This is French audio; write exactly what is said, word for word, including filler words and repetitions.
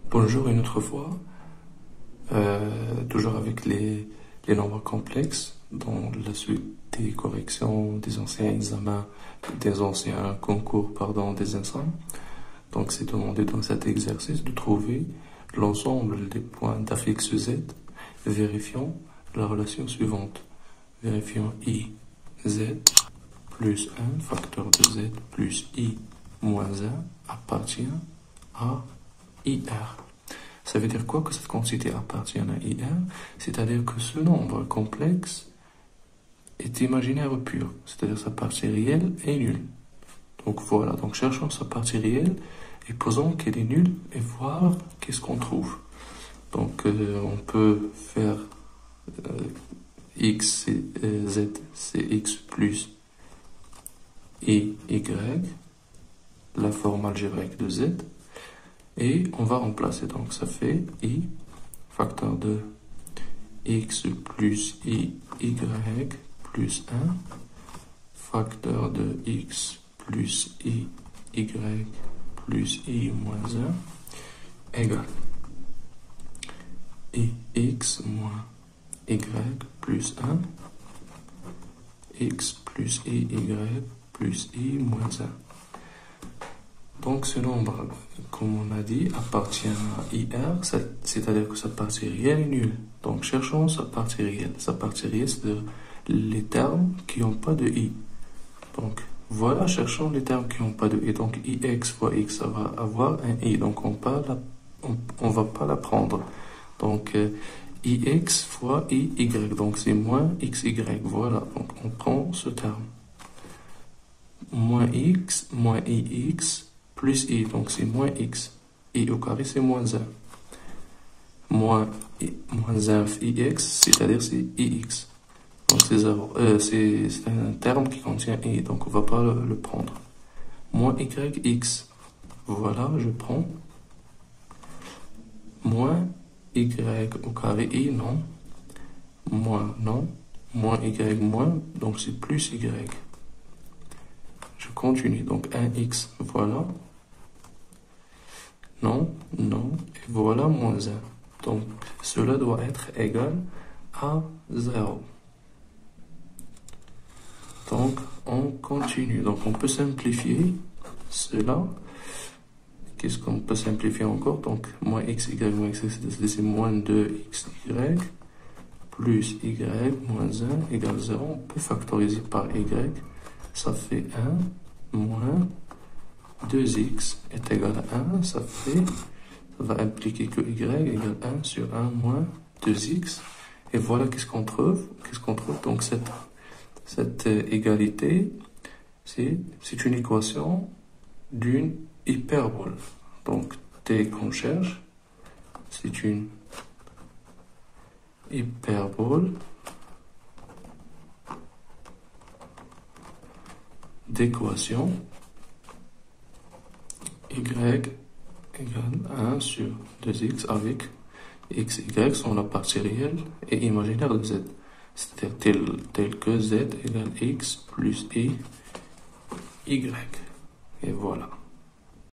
Bonjour une autre fois, euh, toujours avec les, les nombres complexes dans la suite des corrections des anciens examens, des anciens concours, pardon, des examens. Donc c'est demandé dans cet exercice de trouver l'ensemble des points d'affixe Z, vérifiant la relation suivante. Vérifiant I, Z plus un facteur de Z plus I moins un appartient à I R. Ça veut dire quoi que cette quantité appartient à I R? C'est-à-dire que ce nombre complexe est imaginaire pur, c'est-à-dire sa partie réelle est nulle. Donc voilà, donc cherchons sa partie réelle et posons qu'elle est nulle et voir qu'est-ce qu'on trouve. Donc euh, on peut faire euh, x et euh, z, c'est x plus i, y, la forme algébrique de z. Et on va remplacer, donc ça fait i, facteur de x plus i, y plus un, facteur de x plus i, y plus i moins un, égale ix moins y plus un, x plus i, y plus i moins un. Donc ce nombre, comme on a dit, appartient à I R, c'est-à-dire que sa partie réelle est nulle. Donc cherchons sa partie réelle. Sa partie réelle, c'est les termes qui n'ont pas de I. Donc voilà, cherchons les termes qui n'ont pas de I. Donc ix fois x, ça va avoir un I. Donc on ne va pas la prendre. Donc euh, ix fois iy, donc c'est moins xy. Voilà, donc on prend ce terme. Moins x, moins ix, plus i, donc c'est moins x. I au carré, c'est moins un. Moins, i, moins un ix, c'est-à-dire c'est ix. Donc c'est zéro. Euh, c'est un terme qui contient i, donc on ne va pas le, le prendre. Moins yx. Voilà, je prends. Moins y au carré, i, non. Moins, non. Moins y, moins, donc c'est plus y. Je continue, donc un x, voilà. Non, non, et voilà moins un. Donc, cela doit être égal à zéro. Donc, on continue. Donc, on peut simplifier cela. Qu'est-ce qu'on peut simplifier encore? Donc, moins xy, moins x, c'est moins deux xy, plus y, moins un, égale zéro. On peut factoriser par y. Ça fait un moins deux x est égal à un, ça fait, ça va impliquer que y égale un sur un moins deux x. Et voilà qu'est-ce qu'on trouve. Qu'est-ce qu'on trouve? Donc cette, cette égalité, c'est une équation d'une hyperbole. Donc t qu'on cherche, c'est une hyperbole d'équation y égale un sur deux x avec x, y sont la partie réelle et imaginaire de z. C'est-à-dire tel, tel que z égale x plus i, y. Et voilà.